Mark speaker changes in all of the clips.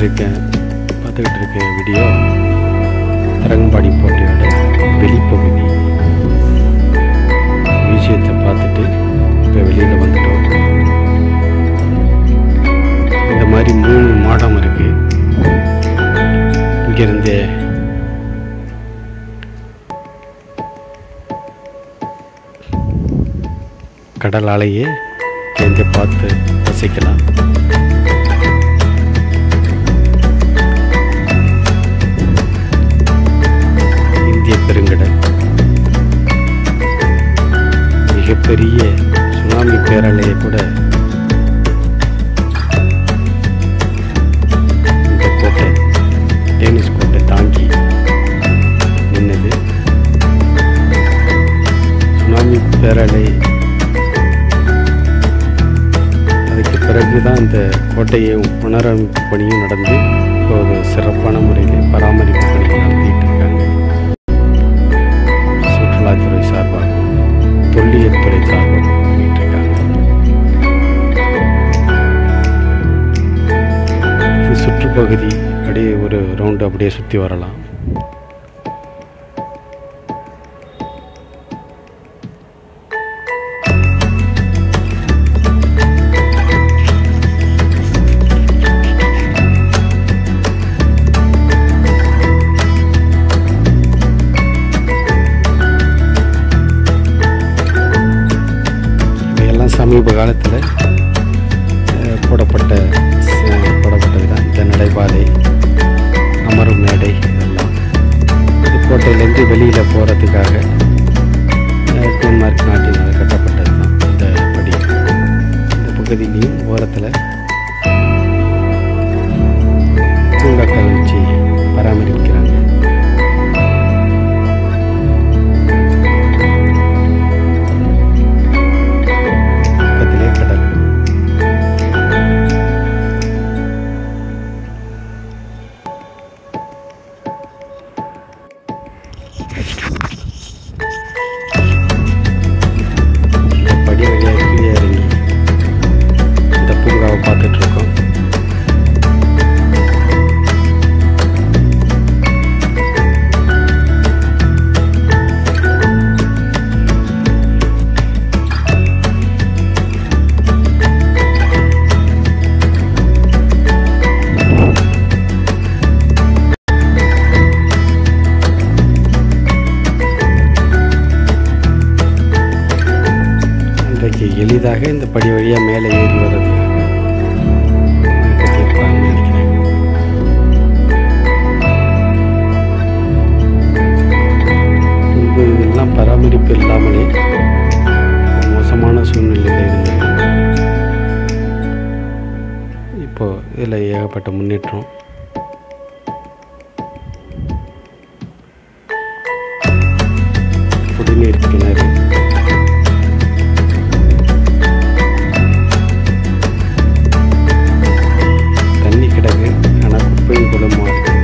Speaker 1: பார்த்துக்கிட்டு இருக்க வீடியோ தரங்கம்பாடி போர்ட்டோட வெளிப்பகுதி மியூசியத்தை பார்த்துட்டு இப்போ வெளியில் வந்துட்டோம். இந்த மாதிரி 3 மாடம் இருக்குது. இங்கேருந்து கடலாலேயே சேர்ந்து பார்த்து ரசிக்கலாம். இந்திய பெருங்கடல் மிகப்பெரிய சுனாமி பேரலையை கூட இந்த கோட்டை டேனிஷ் கோட்டை தாங்கி நின்னது. சுனாமி பேரலை அதுக்கு பிறகு தான் இந்த கோட்டையை புனரமைப்பு பணியும் நடந்து இப்போ ஒரு சிறப்பான முறையில் பராமரிப்பு பணிகள் நடத்திட்டு இருக்காங்க. சுற்றுலாத்துறை சார்பாக, தொல்லியல் துறை சார்பாக பண்ணிட்டு இருக்காங்க. இது சுற்றுப்பகுதி அப்படியே ஒரு ரவுண்டு அப்படியே சுற்றி வரலாம். சமீப காலத்தில் போடப்பட்டது தான் இந்த நடைபாதை, அமரும் மேடை, இதெல்லாம் இது கோட்டையிலேருந்து வெளியில் போகிறதுக்காக டென்மார்க் நாட்டினால் கட்டப்பட்டது தான் இந்த படி. இந்த பகுதியிலையும் ஓரத்தில் பூங்காக்கள் வச்சு பராமரிக்கிறாங்க. பார்த்துட்ருக்கோம். இன்றைக்கு எளிதாக இந்த படி வழியாக மேலே ஏறி வர்றது பராமரிப்பு இல்லாமலே மோசமான சூழ்நிலையில் இருந்தது. இப்போ இதில் ஏகப்பட்ட முன்னேற்றம். குடிநீர் கிணறு, தண்ணி கிடக்கு, ஆனால் குப்பையும் குளமாக இருக்கு.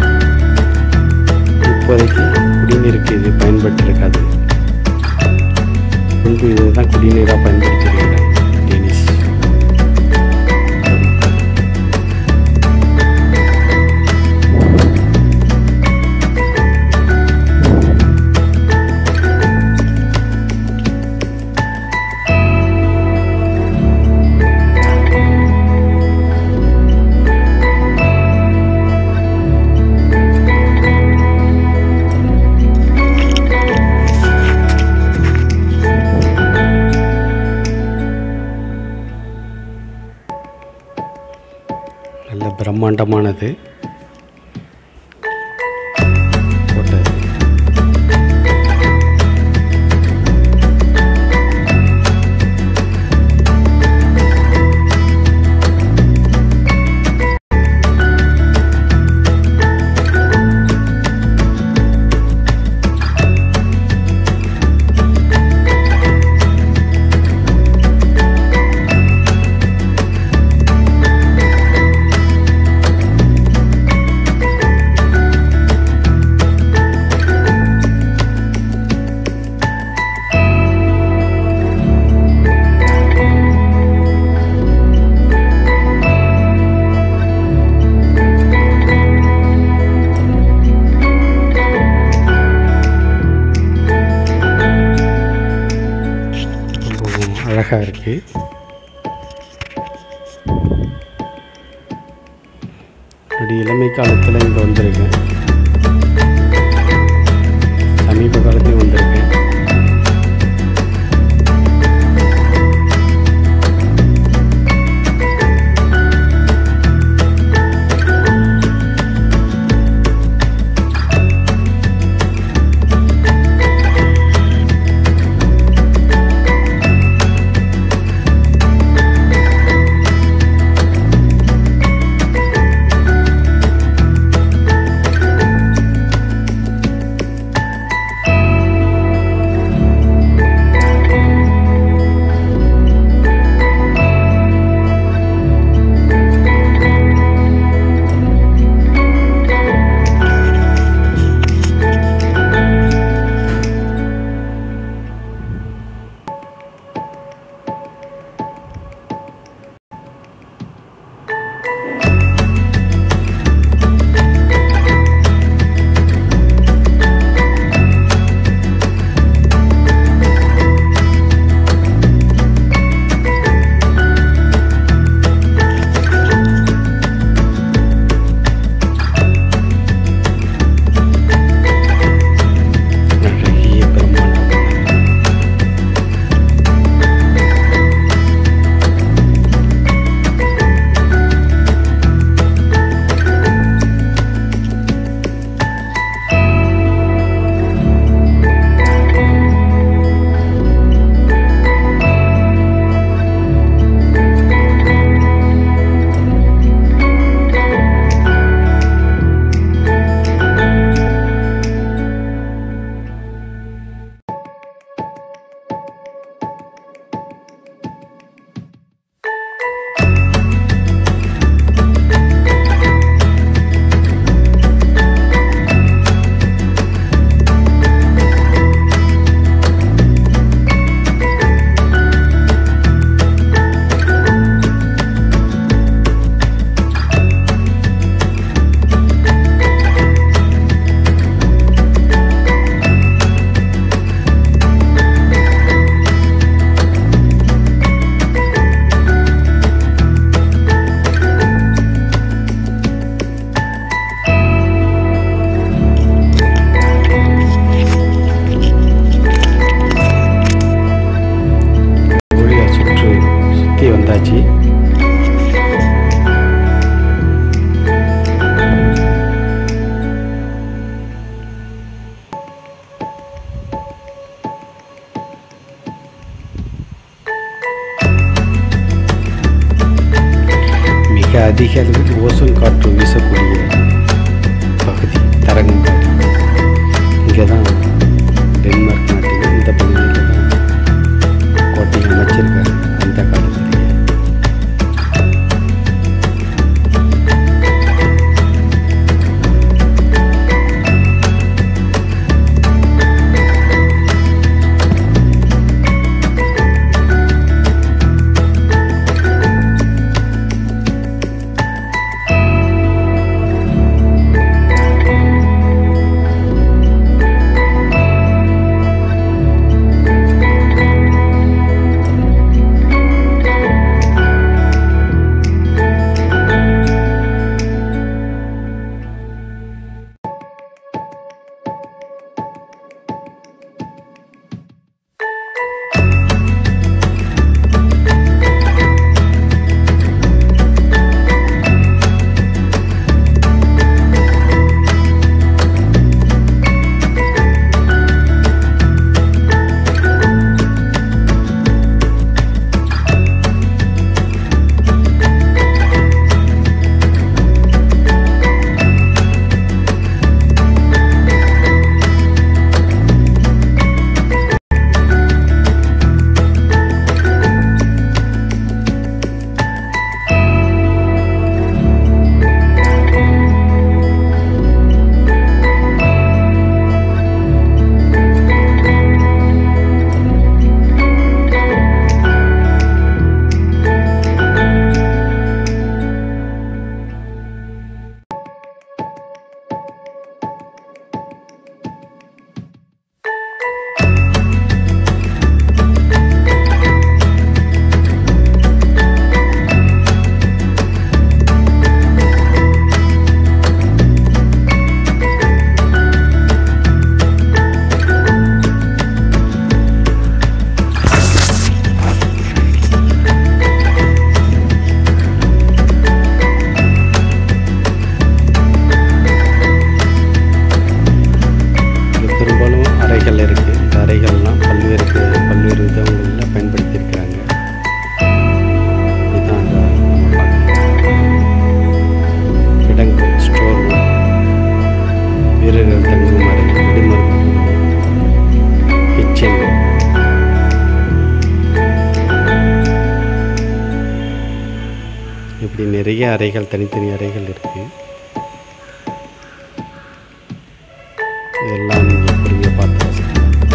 Speaker 1: இப்போதைக்கு குடிநீருக்கு இது பயன்பட்டிருக்காது. முன்பு இதுதான் குடிநீராக பயன்படுத்தியிருக்கிறாங்க டேனிஷ். நல்ல பிரம்மாண்டமானது கோட்டை. அழகாக இருக்குது. அப்படி இளமை காலத்தில் இங்கே வந்திருக்கேன், சமீப காலத்தையும் வந்திருக்கேன். அதிக அளவில் ஓசோன் காற்று வீசக்கூடிய பகுதி தரங்கம்பாடி. இங்கே தான் டென்மார்க் நாட்டில் இந்த பகுதியில் தான் கோட்டையை அமைச்சிருக்காங்க அந்த காலத்திலேயே. இப்படி நிறைய அறைகள், தனித்தனி அறைகள் இருக்குது. இதெல்லாம் நீங்கள் பொறுமையாக பார்த்து ரசிக்கலாம்.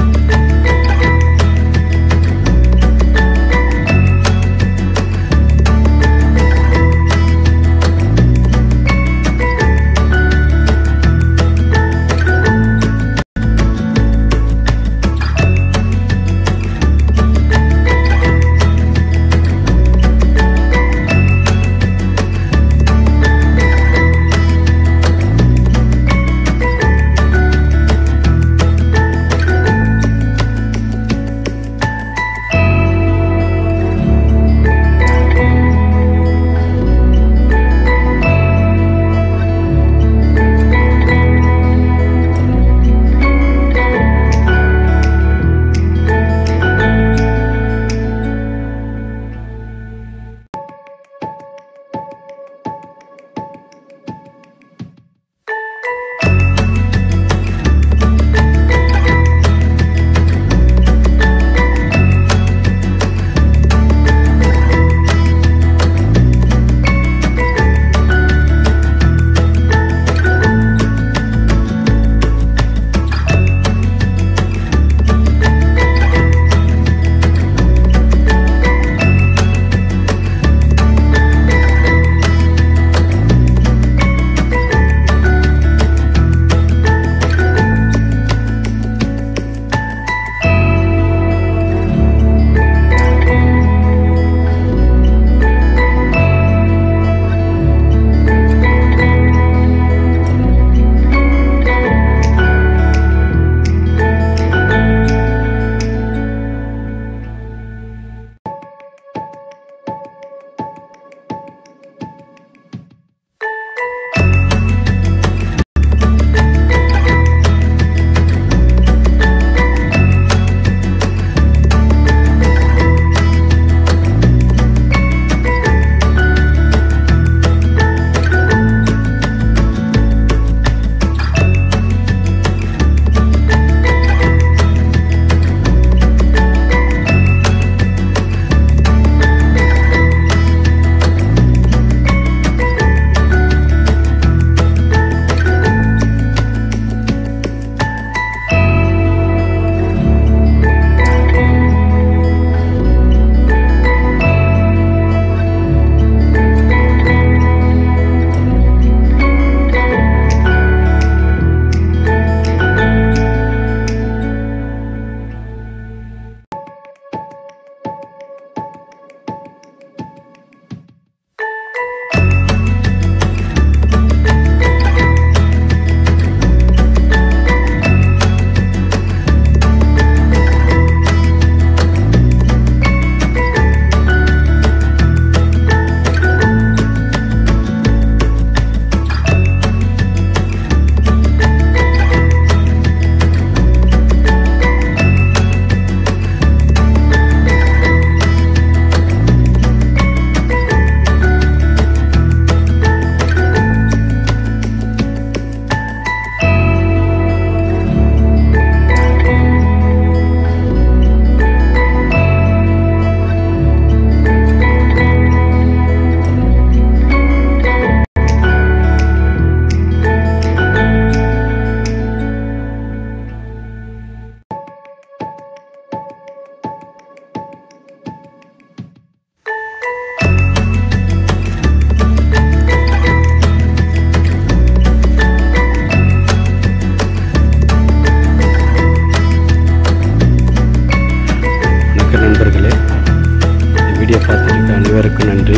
Speaker 1: அனைவருக்கும் நன்றி.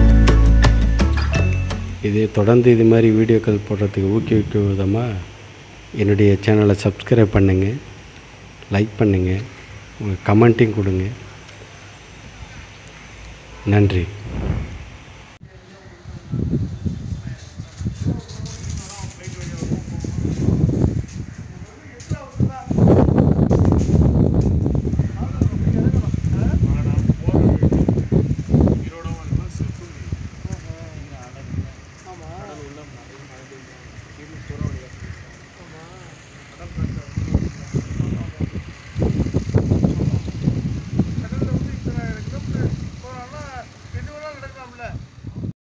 Speaker 1: தொடர்ந்து இது மாதிரி வீடியோக்கள் போடுறதுக்கு ஊக்குவிக்கும் விதமாக என்னுடைய சேனலை சப்ஸ்கிரைப் பண்ணுங்கள், லைக் பண்ணுங்கள், உங்கள் கமெண்ட்டையும் கொடுங்க. நன்றி.
Speaker 2: ஆமாம்.